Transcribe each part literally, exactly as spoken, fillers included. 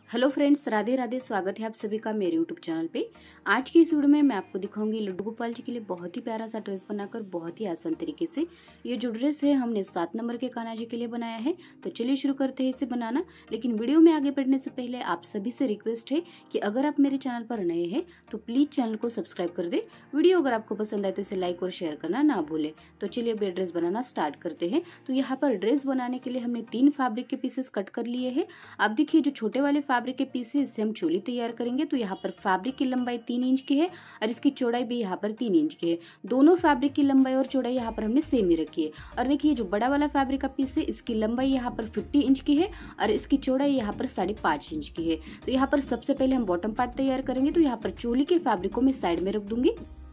Hello friends, Radhe Radhe. स्वागत है आप सभी का मेरे यूट्यूब चैनल पे। आज की इस वीडियो में मैं आपको दिखाऊंगी लड्डू गोपाल जी के लिए बहुत ही प्यारा सा ड्रेस बनाकर बहुत ही आसान तरीके से। ये जो ड्रेस है हमने सात नंबर के कान्हा जी के लिए बनाया है। तो चलिए शुरू करते हैं इसे बनाना। लेकिन वीडियो में आगे बढ़ने से पहले आप सभी से रिक्वेस्ट है कि अगर आप मेरे चैनल पर नए हैं तो प्लीज चैनल को सब्सक्राइब कर दे। वीडियो अगर आपको पसंद आए तो इसे लाइक और शेयर करना ना भूले। तो चलिए अब ये ड्रेस बनाना स्टार्ट करते हैं। तो यहाँ पर ड्रेस बनाने के लिए हमने तीन फैब्रिक के पीसेस कट कर लिए है। आप देखिए जो छोटे वाले फैब्रिक के पीसेस हम चोली तैयार करेंगे। तो यहाँ पर फैब्रिक की लंबाई तीन इंच की है और इसकी चौड़ाई भी यहाँ पर तीन इंच की है। दोनों फैब्रिक की लंबाई और चौड़ाई यहाँ पर हमने सेम ही रखी है। और देखिए जो बड़ा वाला फैब्रिक का पीस है इसकी लंबाई यहाँ पर पचास इंच की है और इसकी चौड़ाई यहाँ पर साढ़े पाँच इंच की है। तो यहाँ पर सबसे पहले हम बॉटम पार्ट तैयार करेंगे। तो यहाँ पर चोली के फैब्रिक को मैं साइड में रख दूंगी।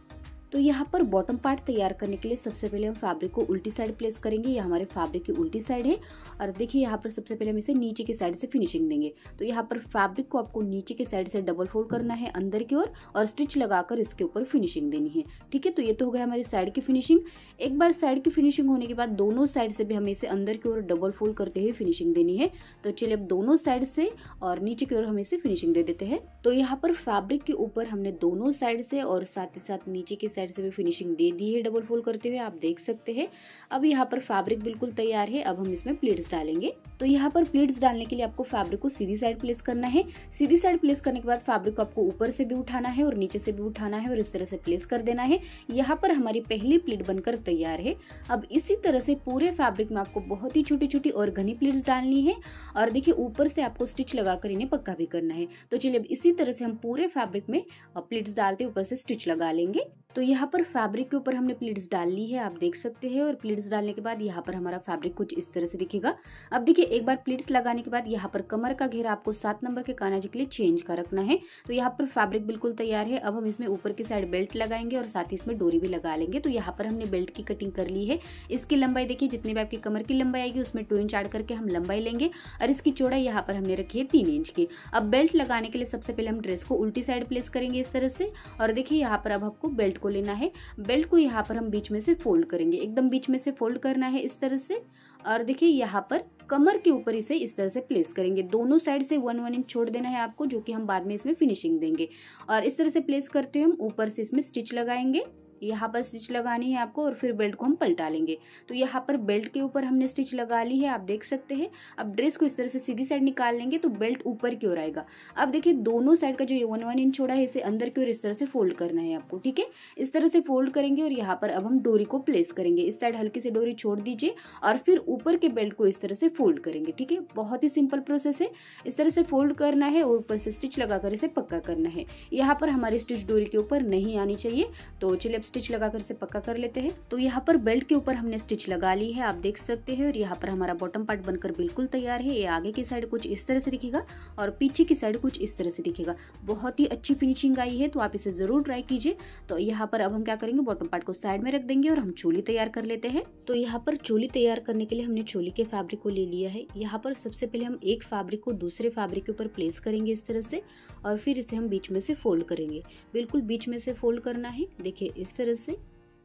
तो यहाँ पर बॉटम पार्ट तैयार करने के लिए सबसे पहले हम फैब्रिक को उल्टी साइड प्लेस करेंगे। ये हमारे फैब्रिक की उल्टी साइड है। और देखिए यहाँ पर सबसे पहले हम इसे नीचे की साइड से फिनिशिंग देंगे। तो यहाँ पर फैब्रिक को आपको नीचे की साइड से डबल फोल्ड करना है अंदर की ओर और स्टिच लगाकर इसके ऊपर फिनिशिंग देनी है। ठीक है, तो ये तो हो गया हमारी साइड की फिनिशिंग। एक बार साइड की फिनिशिंग होने के बाद दोनों साइड से भी हमें इसे अंदर की ओर डबल फोल्ड करते हुए फिनिशिंग देनी है। तो चलिए अब दोनों साइड से और नीचे की ओर हम इसे फिनिशिंग दे देते हैं। तो यहाँ पर फैब्रिक के ऊपर हमने दोनों साइड से और साथ ही साथ नीचे की साइड से भी फिनिशिंग दे दी है डबल फोल्ड करते हुए, आप देख सकते हैं। अब यहाँ पर फैब्रिक बिल्कुल तैयार है। अब हम इसमें प्लीट्स डालेंगे। तो यहाँ पर प्लीट्स डालने के लिए आपको फैब्रिक को सीधी साइड प्लेस करना है। सीधी साइड प्लेस करने के बाद फैब्रिक को आपको ऊपर से भी उठाना है और नीचे से भी उठाना है और इस तरह से प्लेस कर देना है। यहाँ पर हमारी पहली प्लीट बनकर तैयार है। अब इसी तरह से पूरे फैब्रिक में आपको बहुत ही छोटी छोटी और घनी प्लीट्स डालनी है। और देखिए ऊपर से आपको स्टिच लगाकर इन्हें पक्का भी करना है। तो चलिए अब इसी तरह से हम पूरे फैब्रिक में प्लीट्स डालते ऊपर से स्टिच लगा लेंगे। तो यहाँ पर फैब्रिक के ऊपर हमने प्लीट्स डाल ली है, आप देख सकते हैं। और प्लीट्स डालने के बाद यहाँ पर हमारा फैब्रिक कुछ इस तरह से दिखेगा। अब देखिए एक बार प्लीट्स लगाने के बाद यहाँ पर कमर का घेरा आपको सात नंबर के कान्हा जी के लिए चेंज का रखना है। तो यहाँ पर फैब्रिक बिल्कुल तैयार है। अब हम इसमें ऊपर की साइड बेल्ट लगाएंगे और साथ ही इसमें डोरी भी लगा लेंगे। तो यहाँ पर हमने बेल्ट की कटिंग कर ली है। इसकी लंबाई देखिए जितनी भी आपकी कमर की लंबाई आएगी उसमें टू इंच ऐड करके हम लंबाई लेंगे और इसकी चौड़ाई यहाँ पर हमने रखी है तीन इंच की। अब बेल्ट लगाने के लिए सबसे पहले हम ड्रेस को उल्टी साइड प्लेस करेंगे इस तरह से। और देखिए यहाँ पर अब आपको बेल्ट को लेना है। बेल्ट को यहाँ पर हम बीच में से फोल्ड करेंगे, एकदम बीच में से फोल्ड करना है इस तरह से। और देखिए यहाँ पर कमर के ऊपर इसे इस तरह से प्लेस करेंगे। दोनों साइड से वन वन इंच छोड़ देना है आपको, जो कि हम बाद में इसमें फिनिशिंग देंगे। और इस तरह से प्लेस करते हुए हम ऊपर से इसमें स्टिच लगाएंगे। यहाँ पर स्टिच लगानी है आपको और फिर बेल्ट को हम पलटा लेंगे। तो यहाँ पर बेल्ट के ऊपर हमने स्टिच लगा ली है, आप देख सकते हैं। अब ड्रेस को इस तरह से सीधी साइड निकाल लेंगे तो बेल्ट ऊपर की ओर आएगा। अब देखिए दोनों साइड का जो ये वन वन इंच छोड़ा है इसे अंदर की ओर इस तरह से फोल्ड करना है आपको। ठीक है, इस तरह से फोल्ड करेंगे और यहाँ पर अब हम डोरी को प्लेस करेंगे। इस साइड हल्की सी डोरी छोड़ दीजिए और फिर ऊपर के बेल्ट को इस तरह से फोल्ड करेंगे। ठीक है, बहुत ही सिंपल प्रोसेस है। इस तरह से फोल्ड करना है और ऊपर से स्टिच लगाकर इसे पक्का करना है। यहाँ पर हमारी स्टिच डोरी के ऊपर नहीं आनी चाहिए। तो चलिए अब स्टिच लगाकर इसे पक्का कर लेते हैं। तो यहाँ पर बेल्ट के ऊपर हमने स्टिच लगा ली है, आप देख सकते हैं। और यहाँ पर हमारा बॉटम पार्ट बनकर बिल्कुल तैयार है। ये आगे की साइड कुछ इस तरह से दिखेगा और पीछे की साइड कुछ इस तरह से दिखेगा। बहुत ही अच्छी फिनिशिंग आई है, तो आप इसे जरूर ट्राई कीजिए। तो यहाँ पर अब हम क्या करेंगे, बॉटम पार्ट को साइड में रख देंगे और हम चोली तैयार कर लेते हैं। तो यहाँ पर चोली तैयार करने के लिए हमने चोली के फैब्रिक को ले लिया है। यहाँ पर सबसे पहले हम एक फैब्रिक को दूसरे फैब्रिक के ऊपर प्लेस करेंगे इस तरह से और फिर इसे हम बीच में से फोल्ड करेंगे। बिल्कुल बीच में से फोल्ड करना है, देखिए इस तरह से।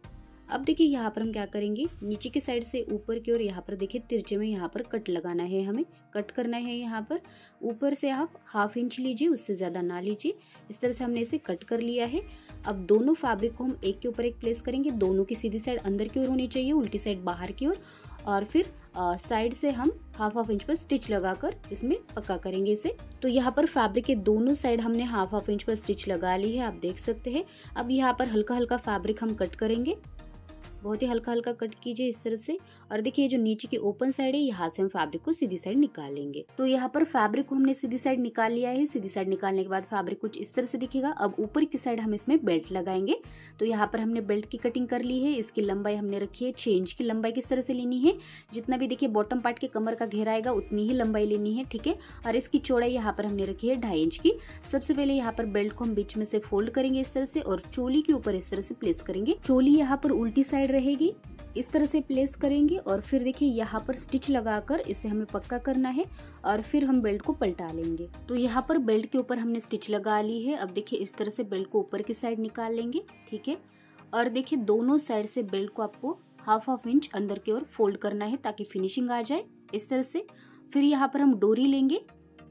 अब देखिए यहाँ पर हम क्या करेंगे, नीचे की साइड से ऊपर की ओर यहाँ पर देखिए तिरछे में यहाँ पर कट लगाना है, हमें कट करना है। यहाँ पर ऊपर से आप हाफ इंच लीजिए, उससे ज़्यादा ना लीजिए। इस तरह से हमने इसे कट कर लिया है। अब दोनों फैब्रिक को हम एक के ऊपर एक प्लेस करेंगे। दोनों की सीधी साइड अंदर की ओर होनी चाहिए, उल्टी साइड बाहर की ओर। और फिर आ, साइड से हम हाफ हाफ इंच पर स्टिच लगाकर इसमें पक्का करेंगे इसे। तो यहाँ पर फैब्रिक के दोनों साइड हमने हाफ हाफ इंच पर स्टिच लगा ली है, आप देख सकते हैं। अब यहाँ पर हल्का हल्का फैब्रिक हम कट करेंगे, बहुत ही हल्का हल्का कट कीजिए इस तरह से। और देखिए जो नीचे की ओपन साइड है यहाँ से हम फैब्रिक को सीधी साइड निकाल लेंगे। तो यहाँ पर फैब्रिक को हमने सीधी साइड निकाल लिया है। सीधी साइड निकालने के बाद फैब्रिक कुछ इस तरह से दिखेगा। अब ऊपर की साइड हम इसमें बेल्ट लगाएंगे। तो यहाँ पर हमने बेल्ट की कटिंग कर ली है। इसकी लंबाई हमने रखी है छह इंच की। लंबाई किस तरह से लेनी है, जितना भी देखिए बॉटम पार्ट के कमर का घेरा आएगा उतनी ही लंबाई लेनी है। ठीक है, और इसकी चौड़ाई यहाँ पर हमने रखी है ढाई इंच की। सबसे पहले यहाँ पर बेल्ट को हम बीच में से फोल्ड करेंगे इस तरह से और चोली के ऊपर इस तरह से प्लेस करेंगे। चोली यहाँ पर उल्टी साइड रहेगी, इस तरह से प्लेस करेंगे। और फिर देखिए यहाँ पर स्टिच लगाकर इसे हमें पक्का करना है और फिर हम बेल्ट को पलटा लेंगे। तो यहाँ पर बेल्ट के ऊपर हमने स्टिच लगा ली है। अब देखिए इस तरह से बेल्ट को ऊपर की साइड निकाल लेंगे। ठीक है, और देखिए दोनों साइड से बेल्ट को आपको हाफ हाफ इंच अंदर की ओर फोल्ड करना है ताकि फिनिशिंग आ जाए इस तरह से। फिर यहाँ पर हम डोरी लेंगे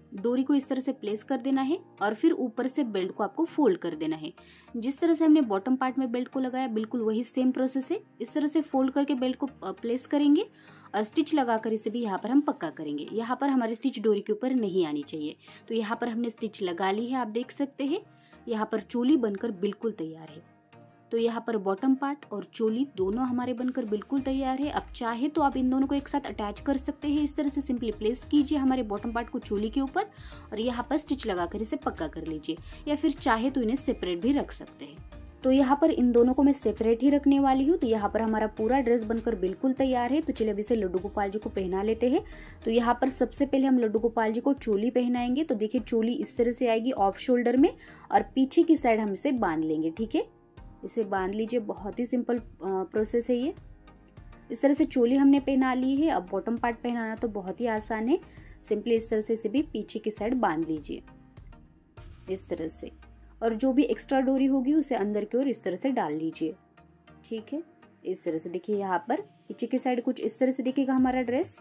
डोरी को इस तरह से प्लेस कर देना है और फिर ऊपर से बेल्ट को आपको फोल्ड कर देना है। जिस तरह से हमने बॉटम पार्ट में बेल्ट को लगाया बिल्कुल वही सेम प्रोसेस है। इस तरह से फोल्ड करके बेल्ट को प्लेस करेंगे और स्टिच लगाकर इसे भी यहाँ पर हम पक्का करेंगे। यहाँ पर हमारी स्टिच डोरी के ऊपर नहीं आनी चाहिए। तो यहाँ पर हमने स्टिच लगा ली है, आप देख सकते हैं। यहाँ पर चोली बनकर बिल्कुल तैयार है। तो यहाँ पर बॉटम पार्ट और चोली दोनों हमारे बनकर बिल्कुल तैयार है। अब चाहे तो आप इन दोनों को एक साथ अटैच कर सकते हैं। इस तरह से सिंपली प्लेस कीजिए हमारे बॉटम पार्ट को चोली के ऊपर और यहाँ पर स्टिच लगाकर इसे पक्का कर लीजिए, या फिर चाहे तो इन्हें सेपरेट भी रख सकते हैं। तो यहाँ पर इन दोनों को मैं सेपरेट ही रखने वाली हूँ। तो यहाँ पर हमारा पूरा ड्रेस बनकर बिल्कुल तैयार है। तो चलिए अब इसे लड्डू गोपाल जी को पहना लेते हैं। तो यहाँ पर सबसे पहले हम लड्डू गोपाल जी को चोली पहनाएंगे। तो देखिए चोली इस तरह से आएगी ऑफ शोल्डर में और पीछे की साइड हम इसे बांध लेंगे। ठीक है, इसे बांध लीजिए, बहुत ही सिंपल प्रोसेस है ये। इस तरह से चोली हमने पहना ली है। अब बॉटम पार्ट पहनाना तो बहुत ही आसान है। सिंपली इस तरह से इसे भी पीछे की साइड बांध लीजिए इस तरह से, और जो भी एक्स्ट्रा डोरी होगी उसे अंदर की ओर इस तरह से डाल लीजिए। ठीक है, इस तरह से देखिए यहाँ पर पीछे की साइड कुछ इस तरह से दिखेगा हमारा ड्रेस,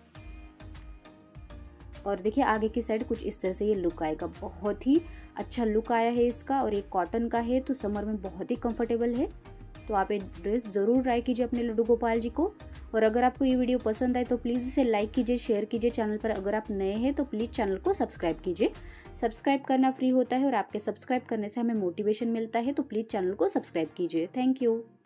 और देखिए आगे की साइड कुछ इस तरह से ये लुक आएगा। बहुत ही अच्छा लुक आया है इसका, और ये कॉटन का है तो समर में बहुत ही कंफर्टेबल है। तो आप ये ड्रेस ज़रूर ट्राई कीजिए अपने लड्डू गोपाल जी को। और अगर आपको ये वीडियो पसंद आए तो प्लीज़ इसे लाइक कीजिए, शेयर कीजिए। चैनल पर अगर आप नए हैं तो प्लीज़ चैनल को सब्सक्राइब कीजिए। सब्सक्राइब करना फ्री होता है और आपके सब्सक्राइब करने से हमें मोटिवेशन मिलता है। तो प्लीज़ चैनल को सब्सक्राइब कीजिए। Thank you.